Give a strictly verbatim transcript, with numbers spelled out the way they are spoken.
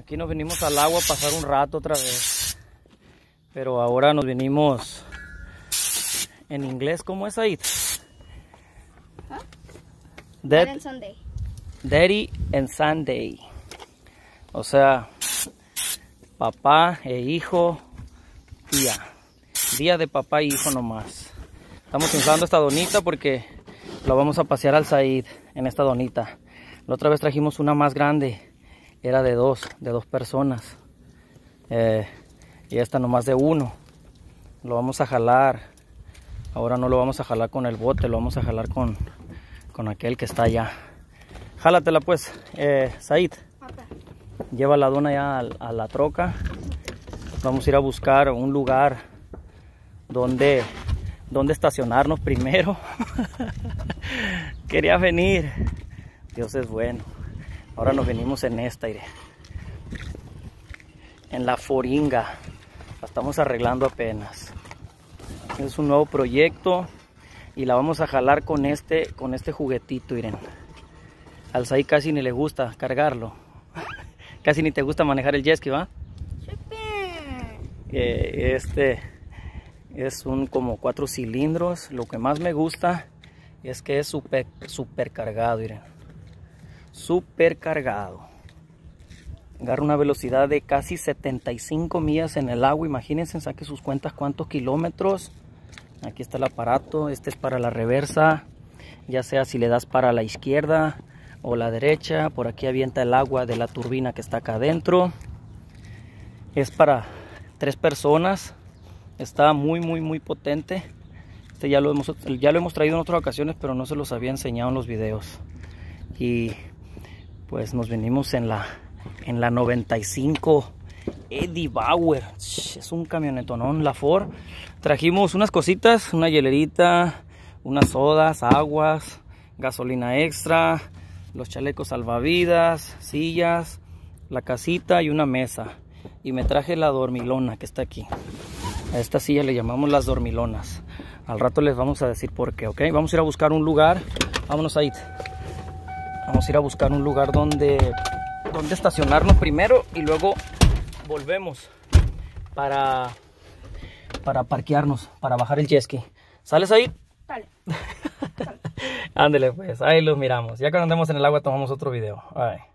Aquí nos venimos al agua a pasar un rato otra vez. Pero ahora nos venimos en inglés. ¿Cómo es ahí? ¿Ah? Dad, Daddy and Sunday. Daddy and Sunday. O sea, papá e hijo, día. Día de papá y hijo nomás. Estamos usando esta donita porque lo vamos a pasear al Said en esta donita. La otra vez trajimos una más grande. Era de dos, de dos personas. Eh, y esta nomás de uno. Lo vamos a jalar. Ahora no lo vamos a jalar con el bote, lo vamos a jalar con, con aquel que está allá. Jálatela pues, eh, Said. Okay. Lleva la dona ya a, a la troca. Vamos a ir a buscar un lugar donde, donde estacionarnos primero. Quería venir. Dios es bueno. Ahora nos venimos en esta, iré. En la Foringa. La estamos arreglando apenas. Es un nuevo proyecto y la vamos a jalar con este, con este juguetito, Irene. Al Said casi ni le gusta cargarlo. Casi ni te gusta manejar el jet ski, ¿va? Eh, este es un como cuatro cilindros. Lo que más me gusta es que es super, super cargado, Irene. Super cargado. Agarra una velocidad de casi setenta y cinco millas en el agua. Imagínense, saque sus cuentas cuántos kilómetros. Aquí está el aparato. Este es para la reversa, ya sea si le das para la izquierda o la derecha. Por aquí avienta el agua de la turbina que está acá adentro. Es para tres personas. Está muy muy muy potente. Este ya lo hemos, ya lo hemos traído en otras ocasiones, pero no se los había enseñado en los videos. Y pues nos venimos en la en la noventa y cinco Eddie Bauer. Es un camionetonón, la Ford. Trajimos unas cositas, una hielerita, unas sodas, aguas, gasolina extra, los chalecos salvavidas, sillas, la casita y una mesa. Y me traje la dormilona que está aquí. A esta silla le llamamos las dormilonas. Al rato les vamos a decir por qué, ¿ok? Vamos a ir a buscar un lugar. Vámonos ahí. Vamos a ir a buscar un lugar donde, donde estacionarnos primero y luego volvemos para, para parquearnos, para bajar el jet ski. ¿Sales ahí? Dale. Ándele pues, ahí los miramos. Ya cuando andemos en el agua tomamos otro video. Bye.